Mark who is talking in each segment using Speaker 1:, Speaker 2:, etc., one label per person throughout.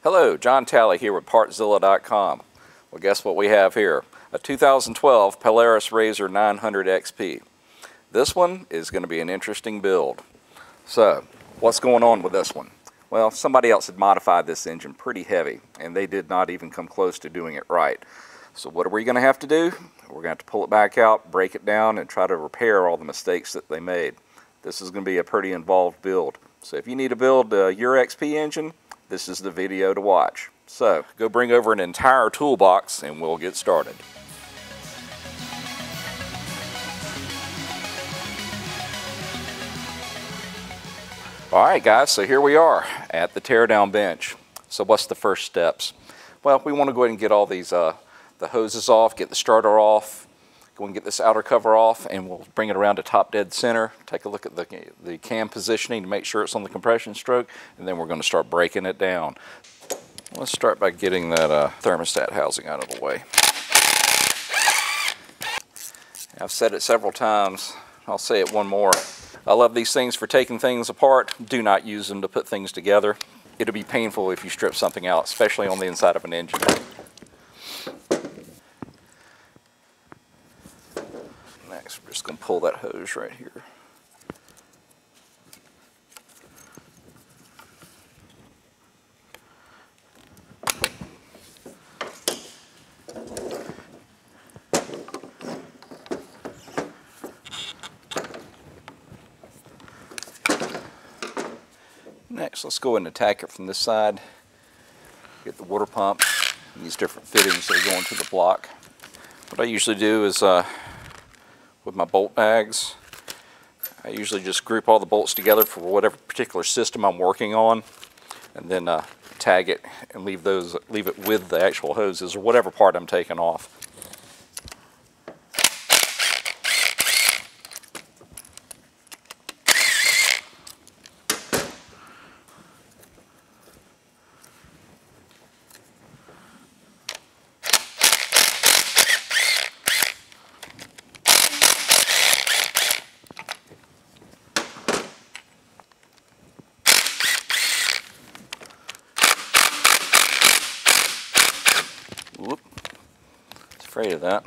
Speaker 1: Hello, John Talley here with Partzilla.com. Well, guess what we have here? A 2012 Polaris RZR 900 XP. This one is going to be an interesting build. So, what's going on with this one? Well, somebody else had modified this engine pretty heavy, and they did not even come close to doing it right. So what are we going to have to do? We're going to have to pull it back out, break it down, and try to repair all the mistakes that they made. This is going to be a pretty involved build. So if you need to build your XP engine, this is the video to watch. So, go bring over an entire toolbox and we'll get started. Alright guys, so here we are at the teardown bench. So what's the first steps? Well, we want to go ahead and get all these the hoses off, get the starter off, go and get this outer cover off, and we'll bring it around to top dead center, take a look at the cam positioning to make sure it's on the compression stroke, and then we're going to start breaking it down. Let's start by getting that thermostat housing out of the way. I've said it several times, I'll say it one more. I love these things for taking things apart. Do not use them to put things together. It'll be painful if you strip something out, especially on the inside of an engine. Next, we're just going to pull that hose right here. Next, let's go and attack it from this side. Get the water pump and these different fittings that go into the block. What I usually do is with my bolt bags, I usually just group all the bolts together for whatever particular system I'm working on, and then tag it and leave it with the actual hoses or whatever part I'm taking off. Whoop. Afraid of that.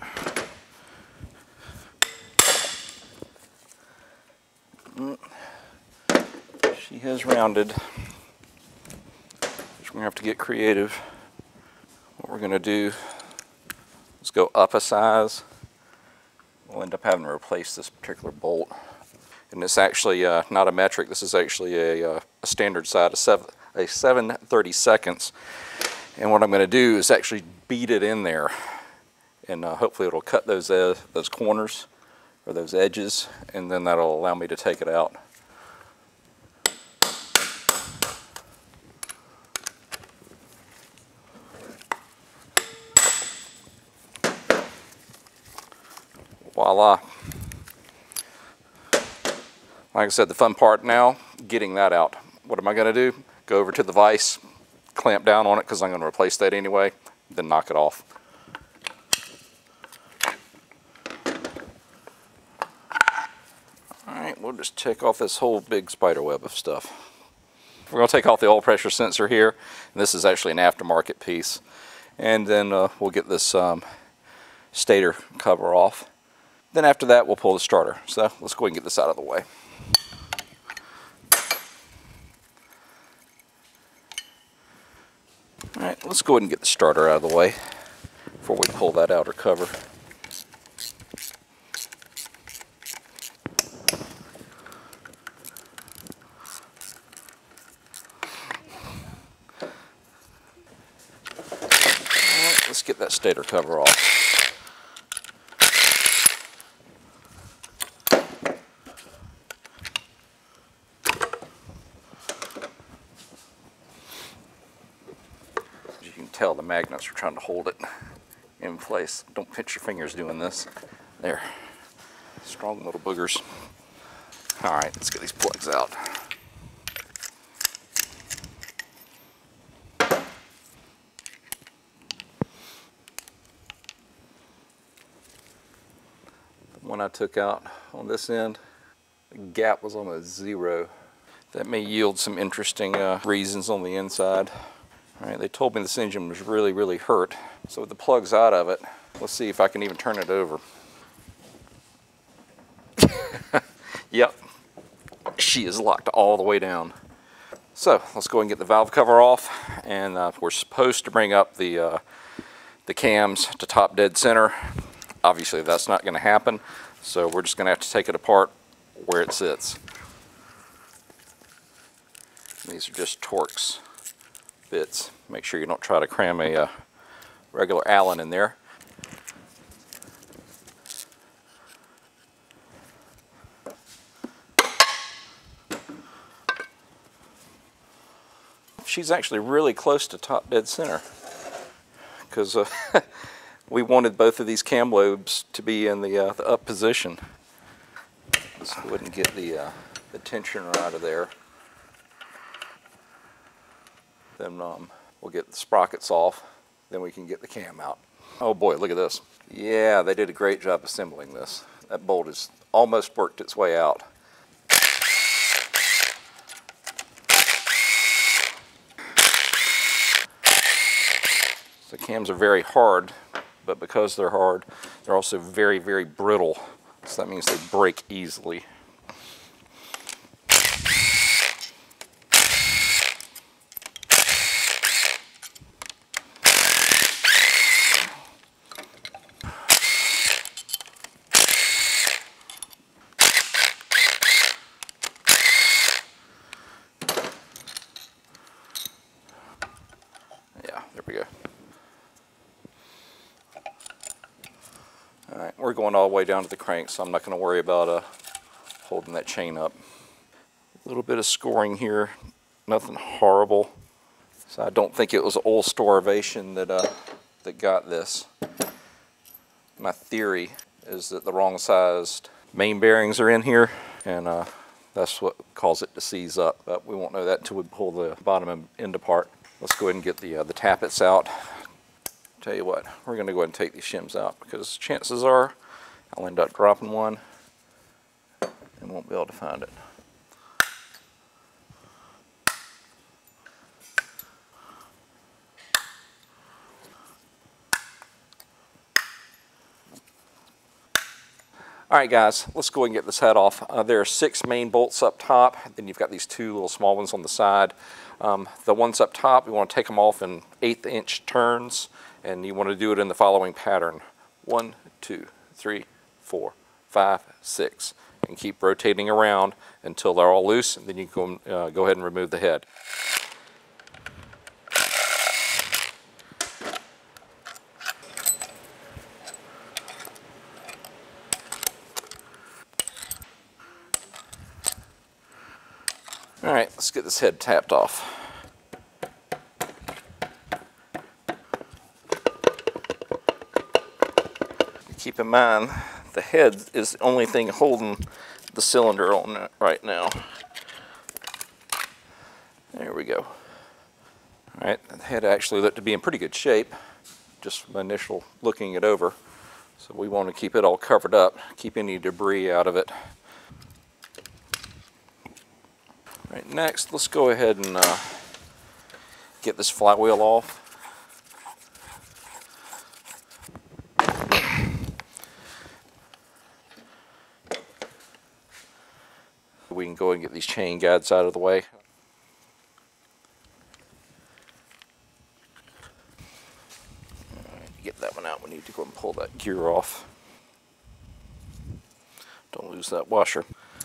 Speaker 1: She has rounded. So we're going to have to get creative. What we're going to do is go up a size. We'll end up having to replace this particular bolt. And it's actually not a metric. This is actually a standard size, a 7/32. And what I'm going to do is actually beat it in there, and hopefully it'll cut those corners or those edges, and then that'll allow me to take it out. Voila. Like I said, the fun part now, getting that out. What am I going to do? Go over to the vise, clamp down on it because I'm going to replace that anyway, then knock it off. Alright, we'll just take off this whole big spider web of stuff. We're going to take off the oil pressure sensor here, and this is actually an aftermarket piece. And then we'll get this stator cover off. Then after that we'll pull the starter. So let's go ahead and get this out of the way. Alright, let's go ahead and get the starter out of the way before we pull that outer cover. Alright, let's get that stator cover off. Tell the magnets are trying to hold it in place. Don't pinch your fingers doing this. There. Strong little boogers. Alright, let's get these plugs out. The one I took out on this end, the gap was almost 0. That may yield some interesting reasons on the inside. All right, they told me this engine was really, really hurt. So with the plugs out of it, let's see if I can even turn it over. Yep, she is locked all the way down. So let's go and get the valve cover off, and we're supposed to bring up the cams to top dead center. Obviously that's not going to happen, so we're just going to have to take it apart where it sits. These are just Torx bits. Make sure you don't try to cram a regular Allen in there. She's actually really close to top dead center, because we wanted both of these cam lobes to be in the up position. So we wouldn't get the tensioner out of there. Then we'll get the sprockets off, then we can get the cam out. Oh boy, look at this. Yeah, they did a great job assembling this. That bolt has almost worked its way out. The cams are very hard, but because they're hard, they're also very, very brittle. So that means they break easily. Yeah, there we go. All right, we're going all the way down to the crank, so I'm not going to worry about holding that chain up. A little bit of scoring here, nothing horrible. So I don't think it was oil starvation that got this. My theory is that the wrong sized main bearings are in here, and that's what caused it to seize up. But we won't know that until we pull the bottom end apart. Let's go ahead and get the tappets out. Tell you what, we're going to go ahead and take these shims out, because chances are I'll end up dropping one and won't be able to find it. Alright guys, let's go ahead and get this head off. There are 6 main bolts up top, then you've got these 2 little small ones on the side. The ones up top, we want to take them off in 1/8 inch turns, and you want to do it in the following pattern. 1, 2, 3, 4, 5, 6, and keep rotating around until they're all loose, and then you can go ahead and remove the head. Alright, let's get this head tapped off. Keep in mind, the head is the only thing holding the cylinder on right now. There we go. Alright, the head actually looked to be in pretty good shape, just from initial looking it over. So we want to keep it all covered up, keep any debris out of it. Alright, next let's go ahead and get this flywheel off. We can go and get these chain guides out of the way. Alright, to get that one out, we need to go and pull that gear off. Don't lose that washer.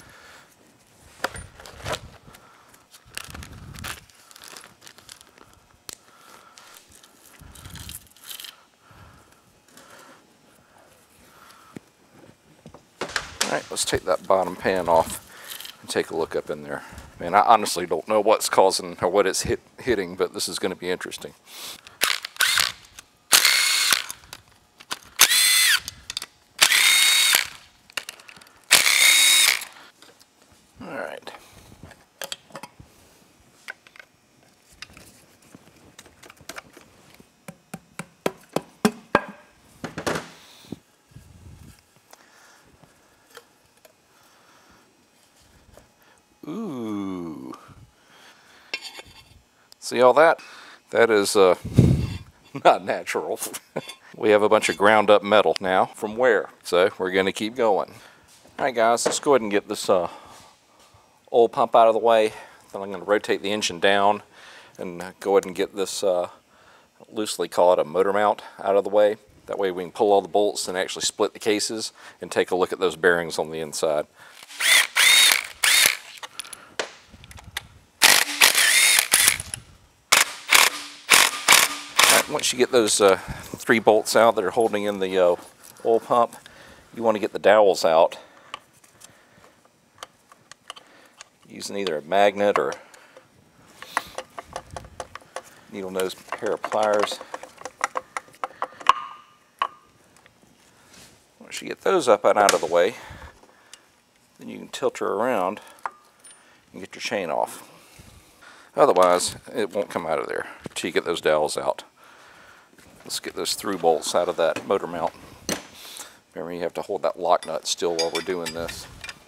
Speaker 1: Alright, let's take that bottom pan off and take a look up in there. Man, I honestly don't know what's causing or what it's hitting, but this is going to be interesting. Alright. Ooh. See all that? That is not natural. We have a bunch of ground up metal now from wear, so we're going to keep going. All right, guys, let's go ahead and get this oil pump out of the way. Then I'm going to rotate the engine down and go ahead and get this, loosely call it a motor mount, out of the way. That way we can pull all the bolts and actually split the cases and take a look at those bearings on the inside. Once you get those 3 bolts out that are holding in the oil pump, you want to get the dowels out using either a magnet or needle nose pair of pliers. Once you get those up and out of the way, then you can tilt her around and get your chain off. Otherwise, it won't come out of there until you get those dowels out. Let's get those through bolts out of that motor mount. Remember, you have to hold that lock nut still while we're doing this.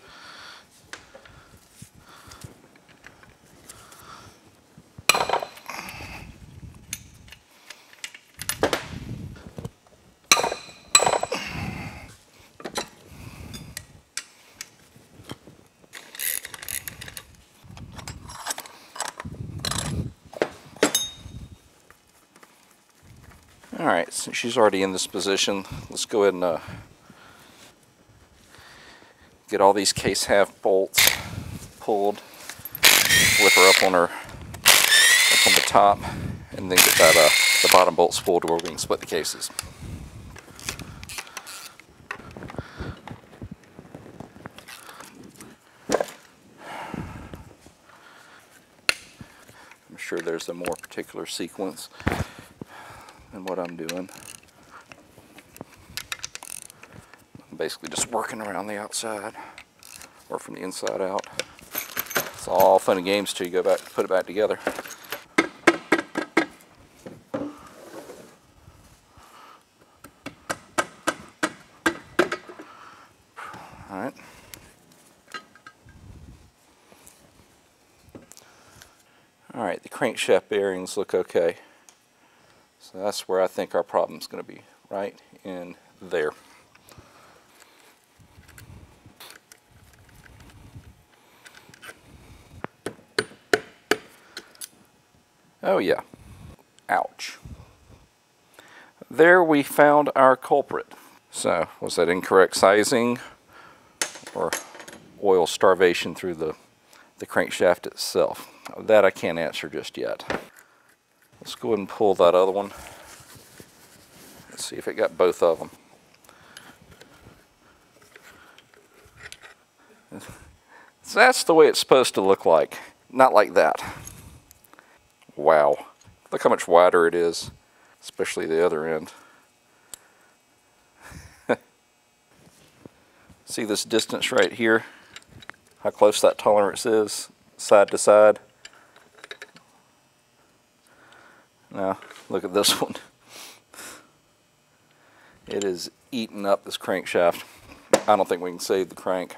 Speaker 1: Alright, since she's already in this position, let's go ahead and get all these case half bolts pulled, flip her up on the top, and then get that the bottom bolts pulled where we can split the cases. I'm sure there's a more particular sequence and what I'm doing. I'm basically just working around the outside or from the inside out. It's all fun and games till you go back and put it back together. Alright. Alright, the crankshaft bearings look okay. So that's where I think our problem is going to be, right in there. Oh yeah, ouch. There we found our culprit. So was that incorrect sizing or oil starvation through the crankshaft itself? That I can't answer just yet. Let's go ahead and pull that other one. Let's see if it got both of them. So that's the way it's supposed to look like. Not like that. Wow. Look how much wider it is, especially the other end. See this distance right here? How close that tolerance is, side to side. Now, look at this one. It is eating up this crankshaft. I don't think we can save the crank.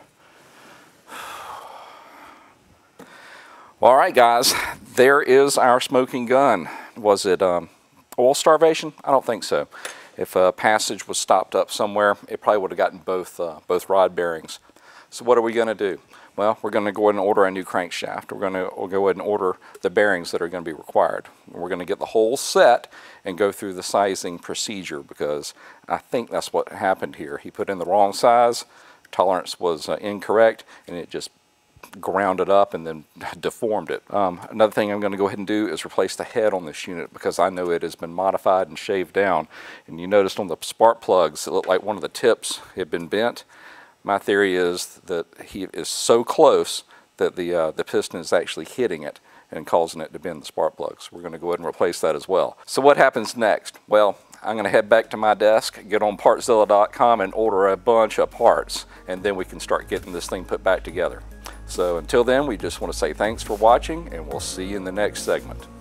Speaker 1: Well, all right, guys, there is our smoking gun. Was it oil starvation? I don't think so. If a passage was stopped up somewhere, it probably would have gotten both rod bearings. So what are we going to do? Well, we're going to go ahead and order a new crankshaft. We'll go ahead and order the bearings that are going to be required. We're going to get the whole set and go through the sizing procedure, because I think that's what happened here. He put in the wrong size, tolerance was incorrect, and it just ground it up and then deformed it. Another thing I'm going to go ahead and do is replace the head on this unit, because I know it has been modified and shaved down. And you noticed on the spark plugs, it looked like one of the tips had been bent. My theory is that he is so close that the piston is actually hitting it and causing it to bend the spark plugs. We're going to go ahead and replace that as well. So what happens next? Well, I'm going to head back to my desk, get on partzilla.com and order a bunch of parts, and then we can start getting this thing put back together. So until then, we just want to say thanks for watching, and we'll see you in the next segment.